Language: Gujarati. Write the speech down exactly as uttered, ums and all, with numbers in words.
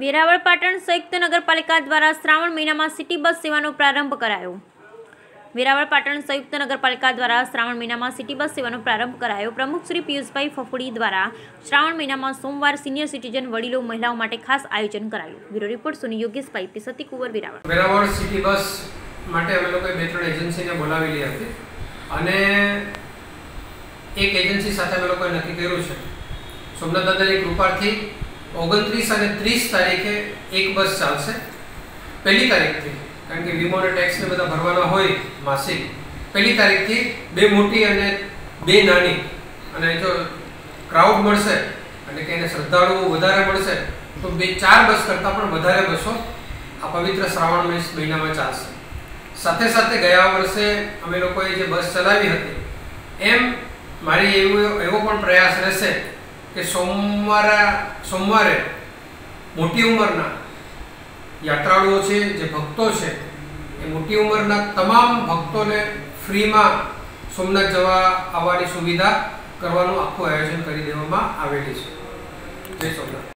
વેરાવળ પાટણ સંયુક્ત નગરપાલિકા દ્વારા શ્રાવણ મહિનામાં સિટી બસ સેવાનો પ્રારંભ કરાયો। વેરાવળ પાટણ સંયુક્ત નગરપાલિકા દ્વારા શ્રાવણ મહિનામાં સિટી બસ સેવાનો પ્રારંભ કરાયો। પ્રમુખ શ્રી પિયુષભાઈ ફફડી દ્વારા શ્રાવણ મહિનામાં સોમવાર સિનિયર સિટીઝન વડીલો મહિલાઓ માટે ખાસ આયોજન કરાયું। બ્યુરો રિપોર્ટ સુની યોગેશભાઈ પી સતી કુંવર વેરાવળ। વેરાવળ સિટી બસ માટે અમે લોકોએ બે ત્રણ એજન્સીને બોલાવેલી હતી અને એક એજન્સી સાથે અમે લોકોએ નક્કી કર્યું છે સોમનાથ દાદાની કૃપાથી ઓગણત્રીસ અને ત્રીસ તારીખે એક બસ ચાલશે। પહેલી તારીખથી કારણ કે વીમો અને ટેક્સ ને બધા ભરવાના હોય માસિક પહેલી તારીખથી બે મોટી અને બે નાની અને જો ક્રાઉડ મળશે એટલે કે એને શ્રદ્ધાળુઓ વધારે મળશે તો બે ચાર બસ કરતાં પણ વધારે બસો આ પવિત્ર શ્રાવણ માસ મહિનામાં ચાલશે। સાથે સાથે ગયા વર્ષે અમે લોકોએ જે બસ ચલાવી હતી એમ મારી એવો એવો પણ પ્રયાસ રહેશે કે સોમવારે સોમવારે મોટી ઉંમરના યાત્રાળુઓ છે જે ભક્તો છે એ મોટી ઉંમરના તમામ ભક્તોને ફ્રીમાં સોમનાથ જવા આવવાની સુવિધા કરવાનું આખું આયોજન કરી દેવામાં આવેલી છે। જય સોમનાથ।